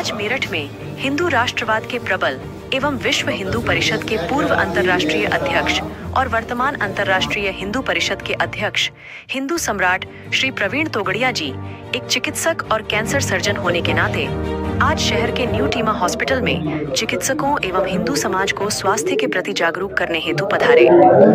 आज मेरठ में हिंदू राष्ट्रवाद के प्रबल एवं विश्व हिंदू परिषद के पूर्व अंतर्राष्ट्रीय अध्यक्ष और वर्तमान अंतर्राष्ट्रीय हिंदू परिषद के अध्यक्ष हिंदू सम्राट श्री प्रवीण तोगड़िया जी एक चिकित्सक और कैंसर सर्जन होने के नाते आज शहर के न्यू टीमा हॉस्पिटल में चिकित्सकों एवं हिंदू समाज को स्वास्थ्य के प्रति जागरूक करने हेतु पधारे।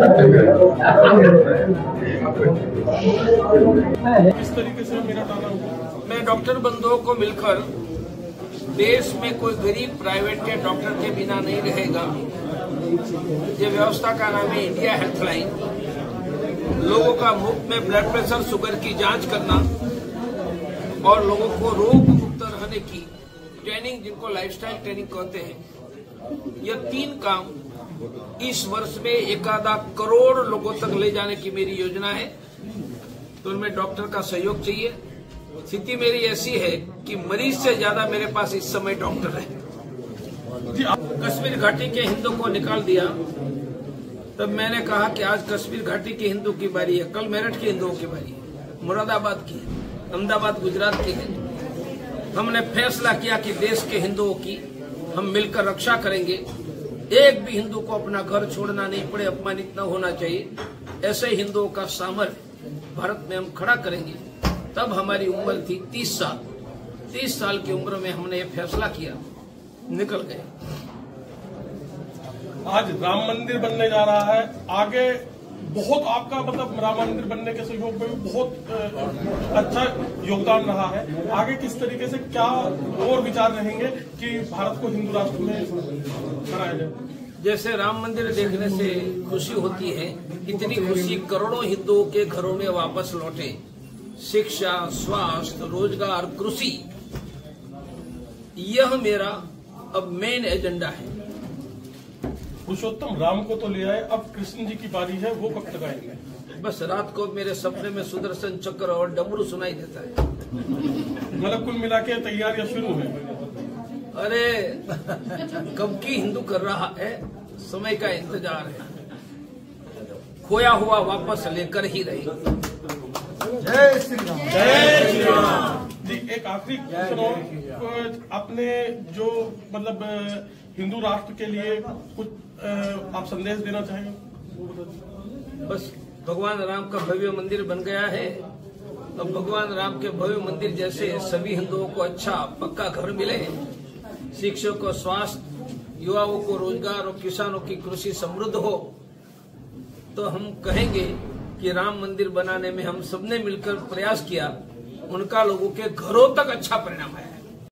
इस तरीके से मैं डॉक्टर बंधुओं को मिलकर देश में कोई गरीब प्राइवेट के डॉक्टर के बिना नहीं रहेगा। ये व्यवस्था का नाम है इंडिया हेल्थलाइन। लोगों का मुफ्त में ब्लड प्रेशर, शुगर की जांच करना और लोगों को रोग मुक्त रहने की ट्रेनिंग, जिनको लाइफस्टाइल ट्रेनिंग कहते हैं, यह 3 काम इस वर्ष में 1 करोड़ लोगों तक ले जाने की मेरी योजना है। तो उनमें डॉक्टर का सहयोग चाहिए। स्थिति मेरी ऐसी है कि मरीज से ज्यादा मेरे पास इस समय डॉक्टर है। कश्मीर घाटी के हिंदू को निकाल दिया, तब मैंने कहा कि आज कश्मीर घाटी के हिंदू की बारी है, कल मेरठ के हिंदुओं की बारी है, मुरादाबाद की है, अहमदाबाद गुजरात की है। हमने फैसला किया कि देश के हिंदुओं की हम मिलकर रक्षा करेंगे। एक भी हिंदू को अपना घर छोड़ना नहीं पड़े, अपमानित न होना चाहिए। ऐसे हिंदुओं का सामर्थ्य भारत में हम खड़ा करेंगे। तब हमारी उम्र थी 30 साल। 30 साल की उम्र में हमने ये फैसला किया, निकल गए। आज राम मंदिर बनने जा रहा है। आगे बहुत आपका राम मंदिर बनने के सहयोग में भी बहुत अच्छा योगदान रहा है। आगे किस तरीके से क्या और विचार रहेंगे कि भारत को हिंदू राष्ट्र में कराया जाए? जैसे राम मंदिर देखने से खुशी होती है, इतनी खुशी करोड़ों हिंदुओं के घरों में वापस लौटे। शिक्षा, स्वास्थ्य, रोजगार, कृषि, यह मेरा अब मेन एजेंडा है। पुरुषोत्तम राम को तो ले आए, अब कृष्ण जी की बारी है, वो कब तक आएंगे? बस रात को मेरे सपने में सुदर्शन चक्र और डमरू सुनाई देता है। मतलब कुल मिला के तैयारियां शुरू है। अरे कब की हिंदू कर रहा है, समय का इंतजार है। खोया हुआ वापस लेकर ही रहे। जय श्री राम। जय श्री राम। जी, एक आखिरी क्वेश्चन और, अपने जो हिंदू राष्ट्र के लिए कुछ आप संदेश देना चाहेंगे? बस भगवान राम का भव्य मंदिर बन गया है। अब भगवान राम के भव्य मंदिर जैसे सभी हिंदुओं को अच्छा पक्का घर मिले, शिक्षकों को स्वास्थ्य, युवाओं को रोजगार और किसानों की कृषि समृद्ध हो, तो हम कहेंगे कि राम मंदिर बनाने में हम सबने मिलकर प्रयास किया, उनका लोगों के घरों तक अच्छा परिणाम आया।